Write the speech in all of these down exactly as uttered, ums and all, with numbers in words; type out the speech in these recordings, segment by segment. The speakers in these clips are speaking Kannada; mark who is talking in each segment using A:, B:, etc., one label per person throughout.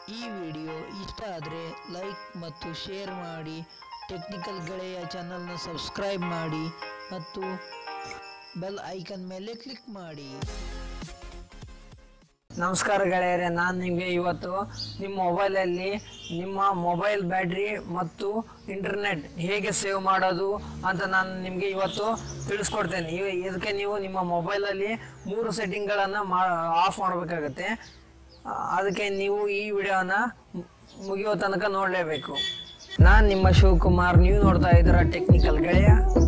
A: ಈ ವಿಡಿಯೋ ಇಷ್ಟ ಆದರೆ ಲೈಕ್ ಮತ್ತು ಶೇರ್ ಮಾಡಿ, ಟೆಕ್ನಿಕಲ್ ಗೆಳೆಯ ಚಾನಲ್ನ ಸಬ್ಸ್ಕ್ರೈಬ್ ಮಾಡಿ ಮತ್ತು ಬೆಲ್ ಐಕನ್ ಮೇಲೆ ಕ್ಲಿಕ್ ಮಾಡಿ.
B: ನಮಸ್ಕಾರ ಗೆಳೆಯರೆ, ನಾನು ನಿಮಗೆ ಇವತ್ತು ನಿಮ್ಮ ಮೊಬೈಲಲ್ಲಿ ನಿಮ್ಮ ಮೊಬೈಲ್ ಬ್ಯಾಟ್ರಿ ಮತ್ತು ಇಂಟರ್ನೆಟ್ ಹೇಗೆ ಸೇವ್ ಮಾಡೋದು ಅಂತ ನಾನು ನಿಮಗೆ ಇವತ್ತು ತಿಳಿಸ್ಕೊಡ್ತೇನೆ. ಇದಕ್ಕೆ ನೀವು ನಿಮ್ಮ ಮೊಬೈಲಲ್ಲಿ ಮೂರು ಸೆಟ್ಟಿಂಗ್ಗಳನ್ನು ಮಾ ಆಫ್ ಮಾಡಬೇಕಾಗತ್ತೆ. ಅದಕ್ಕೆ ನೀವು ಈ ವಿಡಿಯೋನ ಮುಗಿಯೋ ತನಕ ನೋಡಲೇಬೇಕು. ನಾನು ನಿಮ್ಮ ಶಿವಕುಮಾರ್, ನೀವು ನೋಡ್ತಾ ಇದ್ದೀರಾ ಟೆಕ್ನಿಕಲ್ ಗೆಳೆಯ.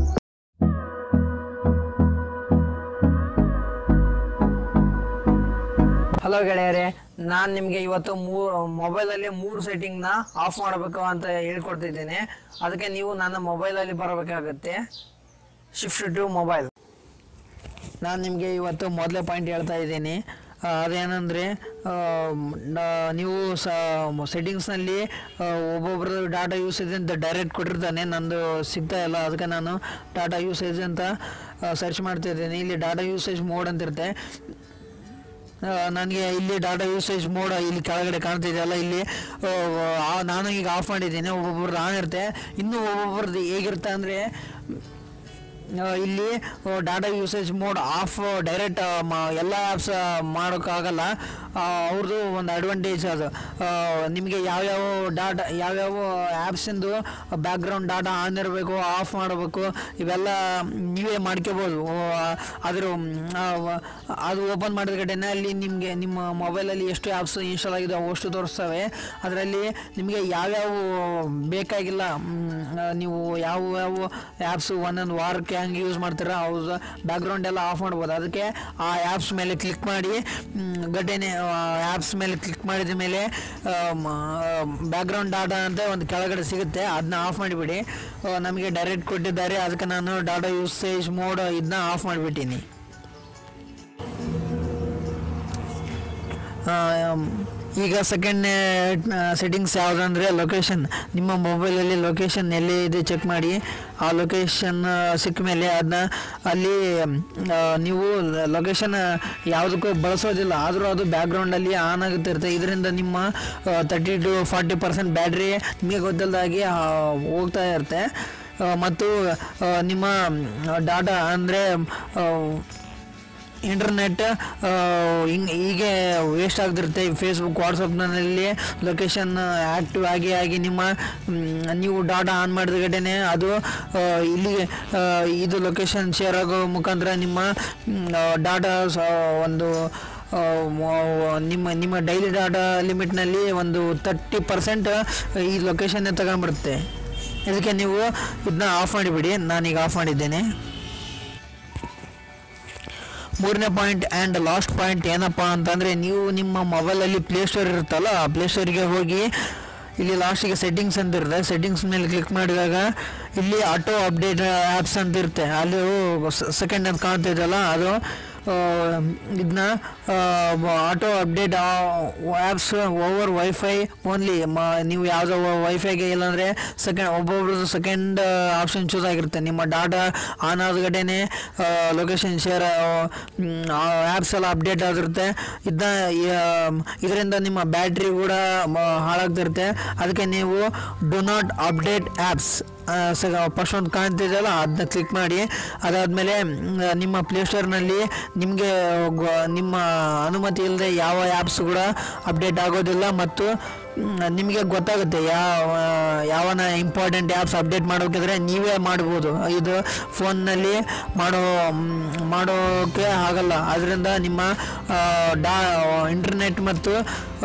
B: ಹಲೋ ಗೆಳೆಯರೆ, ನಾನು ನಿಮಗೆ ಇವತ್ತು ಮೂರು ಮೊಬೈಲಲ್ಲಿ ಮೂರು ಸೆಟ್ಟಿಂಗ್ನ ಆಫ್ ಮಾಡಬೇಕು ಅಂತ ಹೇಳ್ಕೊಡ್ತಿದ್ದೇನೆ. ಅದಕ್ಕೆ ನೀವು ನನ್ನ ಮೊಬೈಲಲ್ಲಿ ಬರಬೇಕಾಗತ್ತೆ. Shift to mobile. ನಾನು ನಿಮಗೆ ಇವತ್ತು ಮೊದಲೇ ಪಾಯಿಂಟ್ ಹೇಳ್ತಾ ಇದ್ದೀನಿ. ಅದೇನೆಂದರೆ, ನೀವು ಸ ಸೆಟ್ಟಿಂಗ್ಸ್ನಲ್ಲಿ ಒಬ್ಬೊಬ್ಬರು ಡಾಟಾ ಯೂಸೇಜ್ ಅಂತ ಡೈರೆಕ್ಟ್ ಕೊಟ್ಟಿರ್ತಾನೆ, ನಂದು ಸಿಗ್ತಾ ಇಲ್ಲ. ಅದಕ್ಕೆ ನಾನು ಡಾಟಾ ಯೂಸೇಜ್ ಅಂತ ಸರ್ಚ್ ಮಾಡ್ತಿದ್ದೀನಿ. ಇಲ್ಲಿ ಡಾಟಾ ಯೂಸೇಜ್ ಮೋಡ್ ಅಂತಿರುತ್ತೆ. ನನಗೆ ಇಲ್ಲಿ ಡಾಟಾ ಯೂಸೇಜ್ ಮೋಡ್ ಇಲ್ಲಿ ಕೆಳಗಡೆ ಕಾಣ್ತಿದೆಯಲ್ಲ, ಇಲ್ಲಿ ನಾನು ಈಗ ಆಫ್ ಮಾಡಿದ್ದೀನಿ. ಒಬ್ಬೊಬ್ರದ್ದು ಆನ್ ಇರುತ್ತೆ. ಇನ್ನೂ ಒಬ್ಬೊಬ್ರದ್ದು ಹೇಗಿರುತ್ತೆ ಅಂದರೆ, ಇಲ್ಲಿ data usage mode off direct ಎಲ್ಲ ಆ್ಯಪ್ಸ್ ಮಾಡೋಕ್ಕಾಗಲ್ಲ. ಅವ್ರದ್ದು ಒಂದು ಅಡ್ವಾಂಟೇಜ್ ಅದು. ನಿಮಗೆ ಯಾವ್ಯಾವ ಡಾಟಾ ಯಾವ್ಯಾವ ಆ್ಯಪ್ಸಿಂದು ಬ್ಯಾಕ್ಗ್ರೌಂಡ್ ಡಾಟಾ ಆನ್ ಇರಬೇಕು, ಆಫ್ ಮಾಡಬೇಕು, ಇವೆಲ್ಲ ನೀವೇ ಮಾಡ್ಕೋಬೋದು. ಅದ್ರ ಅದು ಓಪನ್ ಮಾಡಿದ ಕಡೆನೇ ಅಲ್ಲಿ ನಿಮಗೆ ನಿಮ್ಮ ಮೊಬೈಲಲ್ಲಿ ಎಷ್ಟು ಆ್ಯಪ್ಸ್ ಇನ್ಸ್ಟಾಲ್ ಆಗಿದೆ ಅಷ್ಟು ತೋರಿಸ್ತವೆ. ಅದರಲ್ಲಿ ನಿಮಗೆ ಯಾವ್ಯಾವ ಬೇಕಾಗಿಲ್ಲ, ನೀವು ಯಾವ ಯಾವ ಆ್ಯಪ್ಸು ಒಂದೊಂದು ವಾರಕ್ಕೆ ಹಂಗೆ ಯೂಸ್ ಮಾಡ್ತೀರಾ, ಅವ್ರ ಬ್ಯಾಕ್ಗ್ರೌಂಡ್ ಎಲ್ಲ ಆಫ್ ಮಾಡ್ಬೋದು. ಅದಕ್ಕೆ ಆ ಆ್ಯಪ್ಸ್ ಮೇಲೆ ಕ್ಲಿಕ್ ಮಾಡಿ, ಗಡ್ಡೆನೆ ಆ್ಯಪ್ಸ್ ಮೇಲೆ ಕ್ಲಿಕ್ ಮಾಡಿದ ಮೇಲೆ ಬ್ಯಾಕ್ಗ್ರೌಂಡ್ ಡಾಟಾ ಅಂತ ಒಂದು ಕೆಳಗಡೆ ಸಿಗುತ್ತೆ, ಅದನ್ನ ಆಫ್ ಮಾಡಿಬಿಡಿ. ನಮಗೆ ಡೈರೆಕ್ಟ್ ಕೊಟ್ಟಿದ್ದಾರೆ, ಅದಕ್ಕೆ ನಾನು ಡಾಟಾ ಯೂಸೇಜ್ ಮೋಡ್ ಇದನ್ನ ಆಫ್ ಮಾಡಿಬಿಟ್ಟಿನಿ. ಈಗ ಸೆಕೆಂಡ್ ಸೆಟ್ಟಿಂಗ್ಸ್ ಯಾವುದಂದರೆ ಲೊಕೇಶನ್. ನಿಮ್ಮ ಮೊಬೈಲಲ್ಲಿ ಲೊಕೇಶನ್ ಎಲ್ಲಿ ಇದೆ ಚೆಕ್ ಮಾಡಿ. ಆ ಲೊಕೇಶನ್ ಸಿಕ್ಕ ಮೇಲೆ ಅದನ್ನ ಅಲ್ಲಿ ನೀವು ಲೊಕೇಶನ್ ಯಾವುದಕ್ಕೂ ಬಳಸೋದಿಲ್ಲ, ಆದರೂ ಅದು ಬ್ಯಾಕ್ಗ್ರೌಂಡಲ್ಲಿ ಆನ್ ಆಗುತ್ತಿರುತ್ತೆ. ಇದರಿಂದ ನಿಮ್ಮ thirty to forty percent battery ನಿಮಗೆ ಗೊತ್ತಿಲ್ಲದಾಗಿ ಹೋಗ್ತಾ ಇರುತ್ತೆ. ಮತ್ತು ನಿಮ್ಮ ಡಾಟಾ ಅಂದರೆ ಇಂಟರ್ನೆಟ್ ಹಿಂಗೆ ಹೀಗೆ ವೇಸ್ಟ್ ಆಗ್ತಿರುತ್ತೆ. ಫೇಸ್ಬುಕ್, ವಾಟ್ಸಪ್ನಲ್ಲಿ ಲೊಕೇಶನ್ ಆ್ಯಕ್ಟಿವ್ ಆಗಿ ಆಗಿ ನಿಮ್ಮ ನೀವು ಡಾಟಾ ಆನ್ ಮಾಡಿದ ಕಡೆನೇ ಅದು ಇಲ್ಲಿ ಇದು ಲೊಕೇಶನ್ ಶೇರ್ ಆಗೋ ಮುಖಾಂತರ ನಿಮ್ಮ ಡಾಟಾ ಒಂದು ನಿಮ್ಮ ನಿಮ್ಮ ಡೈಲಿ ಡಾಟಾ ಲಿಮಿಟ್ನಲ್ಲಿ ಒಂದು ತರ್ಟಿ ಪರ್ಸೆಂಟ್ ಈ ಲೊಕೇಶನ್ನೇ ತಗೊಂಡ್ಬಿಡುತ್ತೆ. ಇದಕ್ಕೆ ನೀವು ಇದನ್ನ ಆಫ್ ಮಾಡಿಬಿಡಿ. ನಾನೀಗ ಆಫ್ ಮಾಡಿದ್ದೇನೆ. ಮೂರನೇ ಪಾಯಿಂಟ್ ಆ್ಯಂಡ್ ಲಾಸ್ಟ್ ಪಾಯಿಂಟ್ ಏನಪ್ಪ ಅಂತಂದರೆ, ನೀವು ನಿಮ್ಮ ಮೊಬೈಲಲ್ಲಿ ಪ್ಲೇಸ್ಟೋರ್ ಇರುತ್ತಲ್ಲ, ಆ ಪ್ಲೇಸ್ಟೋರಿಗೆ ಹೋಗಿ ಇಲ್ಲಿ ಲಾಸ್ಟಿಗೆ ಸೆಟ್ಟಿಂಗ್ಸ್ ಅಂತ ಇರುತ್ತೆ. ಸೆಟ್ಟಿಂಗ್ಸ್ ಮೇಲೆ ಕ್ಲಿಕ್ ಮಾಡಿದಾಗ ಇಲ್ಲಿ ಆಟೋ ಅಪ್ಡೇಟ್ ಆ್ಯಪ್ಸ್ ಅಂತ ಇರುತ್ತೆ. ಅಲ್ಲಿ ಸೆಕೆಂಡ್ ಅಂತ ಕಾಣ್ತಿದೆಯಲ್ಲ, ಅದು ಇದನ್ನ auto update apps over wifi only. ನೀವು ಯಾವುದೋ ವೈಫೈಗೆ ಇಲ್ಲಾಂದರೆ ಸೆಕೆಂಡ್ ಒಬ್ಬೊಬ್ರದ್ದು ಸೆಕೆಂಡ್ ಆಪ್ಷನ್ ಚೂಸ್ ಆಗಿರುತ್ತೆ. ನಿಮ್ಮ ಡಾಟಾ ಆನ್ ಆದ ಕಡೆನೇ ಲೊಕೇಶನ್ ಶೇರ್ ಆ್ಯಪ್ಸ್ ಎಲ್ಲ ಅಪ್ಡೇಟ್ ಆಗಿರುತ್ತೆ. ಇದನ್ನ ಇದರಿಂದ ನಿಮ್ಮ ಬ್ಯಾಟ್ರಿ ಕೂಡ ಹಾಳಾಗ್ತಿರುತ್ತೆ. ಅದಕ್ಕೆ ನೀವು do not update apps first ಒಂದು ಕಾಣ್ತಿದೆಯಲ್ಲ, ಅದನ್ನ ಕ್ಲಿಕ್ ಮಾಡಿ. ಅದಾದಮೇಲೆ ನಿಮ್ಮ ಪ್ಲೇಸ್ಟೋರ್ನಲ್ಲಿ ನಿಮಗೆ ನಿಮ್ಮ ಅನುಮತಿ ಇಲ್ಲದೆ ಯಾವ ಆ್ಯಪ್ಸ್ ಕೂಡ ಅಪ್ಡೇಟ್ ಆಗೋದಿಲ್ಲ. ಮತ್ತು ನಿಮಗೆ ಗೊತ್ತಾಗುತ್ತೆ ಯಾವ ಯಾವನ ಇಂಪಾರ್ಟೆಂಟ್ ಆ್ಯಪ್ಸ್ ಅಪ್ಡೇಟ್ ಮಾಡೋಕ್ಕಿದ್ರೆ ನೀವೇ ಮಾಡ್ಬೋದು. ಇದು ಫೋನ್ನಲ್ಲಿ ಮಾಡೋ ಮಾಡೋಕ್ಕೆ ಆಗಲ್ಲ. ಅದರಿಂದ ನಿಮ್ಮ ಡಾ ಇಂಟರ್ನೆಟ್ ಮತ್ತು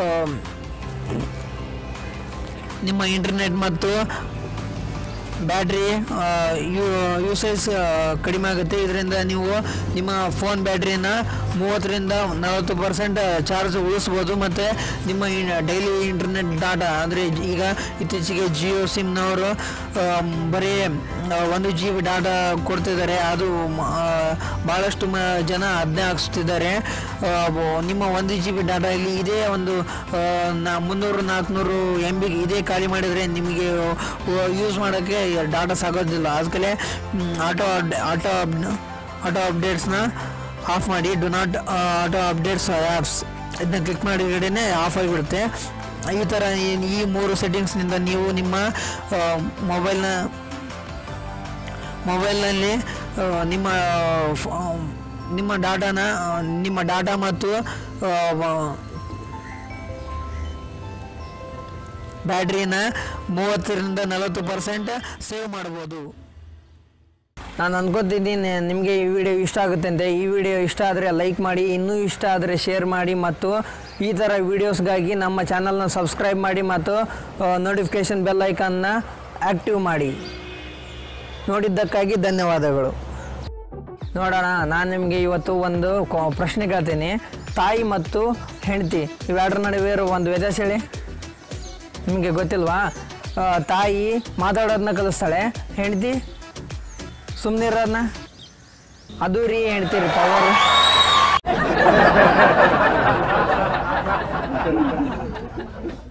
B: ನಿಮ್ಮ ಇಂಟರ್ನೆಟ್ ಮತ್ತು ಬ್ಯಾಟ್ರಿ ಯೂ ಯೂಸೇಜ್ ಕಡಿಮೆ ಆಗುತ್ತೆ. ಇದರಿಂದ ನೀವು ನಿಮ್ಮ ಫೋನ್ ಬ್ಯಾಟ್ರಿನ ಮೂವತ್ತರಿಂದ ನಲವತ್ತು ಪರ್ಸೆಂಟ್ ಚಾರ್ಜ್ ಉಳಿಸ್ಬೋದು. ಮತ್ತು ನಿಮ್ಮ ಡೈಲಿ ಇಂಟರ್ನೆಟ್ ಡಾಟಾ ಅಂದರೆ ಈಗ ಇತ್ತೀಚೆಗೆ ಜಿಯೋ ಸಿಮ್ನವರು ಬರೀ ಒಂದು ಜಿ ಬಿ ಡಾಟಾ ಕೊಡ್ತಿದ್ದಾರೆ. ಅದು ಭಾಳಷ್ಟು ಮ ಜನ ಅದನ್ನೇ ಹಾಕ್ಸ್ತಿದ್ದಾರೆ. ನಿಮ್ಮ ಒಂದು ಜಿ ಬಿ ಡಾಟಾ ಇಲ್ಲಿ ಇದೇ ಒಂದು ನಾ ಮುನ್ನೂರು ನಾಲ್ಕುನೂರು ಎಮ್ ಬಿ ಇದೇ ಖಾಲಿ ಮಾಡಿದರೆ ನಿಮಗೆ ಯೂಸ್ ಮಾಡೋಕ್ಕೆ ಡಾಟಾ ಸಾಗೋದಿಲ್ಲ. ಅದಕ್ಕೆ ಆಟೋ ಆಟೋ ಆಟೋ ಅಪ್ಡೇಟ್ಸ್ನ ಆಫ್ ಮಾಡಿ. Do not auto updates apps ಇದನ್ನ ಕ್ಲಿಕ್ ಮಾಡಿದ ಕಡೆನೇ ಆಫ್ ಆಗಿಬಿಡುತ್ತೆ. ಈ ಥರ ಈ ಮೂರು ಸೆಟ್ಟಿಂಗ್ಸ್ನಿಂದ ನೀವು ನಿಮ್ಮ ಮೊಬೈಲ್ನ ಮೊಬೈಲ್ನಲ್ಲಿ ನಿಮ್ಮ ನಿಮ್ಮ ಡಾಟಾನ ನಿಮ್ಮ ಡಾಟಾ ಮತ್ತು ಬ್ಯಾಟ್ರಿನ ಮೂವತ್ತರಿಂದ ನಲವತ್ತು ಪರ್ಸೆಂಟ್ ಸೇವ್ ಮಾಡ್ಬೋದು.
C: ನಾನು ಅನ್ಕೋತಿದ್ದೀನಿ ನಿಮಗೆ ಈ ವಿಡಿಯೋ ಇಷ್ಟ ಆಗುತ್ತೆ ಅಂತ. ಈ ವಿಡಿಯೋ ಇಷ್ಟ ಆದರೆ ಲೈಕ್ ಮಾಡಿ, ಇನ್ನೂ ಇಷ್ಟ ಆದರೆ ಶೇರ್ ಮಾಡಿ, ಮತ್ತು ಈ ಥರ ವೀಡಿಯೋಸ್ಗಾಗಿ ನಮ್ಮ ಚಾನಲ್ನ ಸಬ್ಸ್ಕ್ರೈಬ್ ಮಾಡಿ ಮತ್ತು ನೋಟಿಫಿಕೇಷನ್ ಬೆಲ್ ಐಕಾನ್ನ ಆ್ಯಕ್ಟಿವ್ ಮಾಡಿ. ನೋಡಿದ್ದಕ್ಕಾಗಿ ಧನ್ಯವಾದಗಳು. ನೋಡೋಣ, ನಾನು ನಿಮಗೆ ಇವತ್ತು ಒಂದು ಪ್ರಶ್ನೆ ಕೇಳ್ತೀನಿ. ತಾಯಿ ಮತ್ತು ಹೆಂಡತಿ ಇವೆರಡರ ನಡುವೆ ಇರೋ ಒಂದು ವ್ಯತ್ಯಾಸ ಹೇಳಿ. ನಿಮಗೆ ಗೊತ್ತಿಲ್ವಾ? ತಾಯಿ ಮಾತಾಡೋದನ್ನ ಕಲಿಸ್ತಾಳೆ, ಹೆಂಡತಿ ಸುಮ್ಮನಿರೋದನ್ನ. ಅದು ರೀ ಹೆಂಡ್ತಿ ರೀ ಪವರ್.